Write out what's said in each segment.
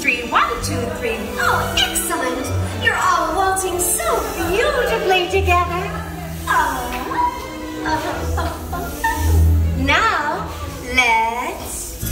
3, 1, 2, 3. Oh, excellent! You're all waltzing so beautifully together. Now, let's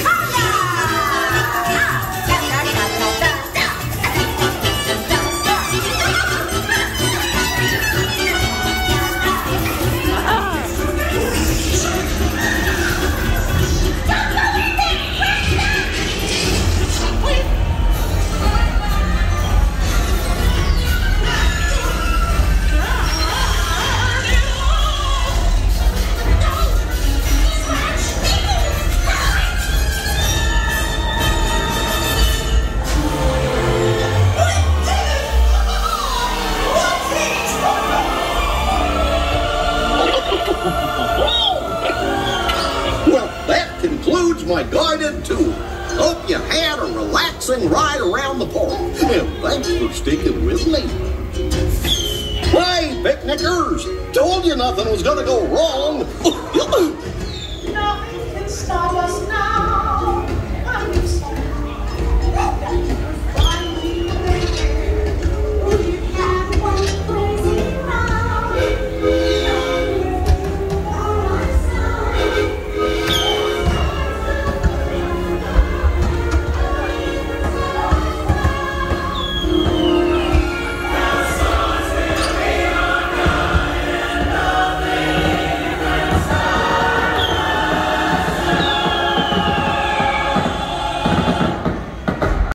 my guided tour. Hope you had a relaxing ride around the park, and thanks for sticking with me. Hey, picnickers! Told you nothing was gonna go wrong. Nothing can stop us now.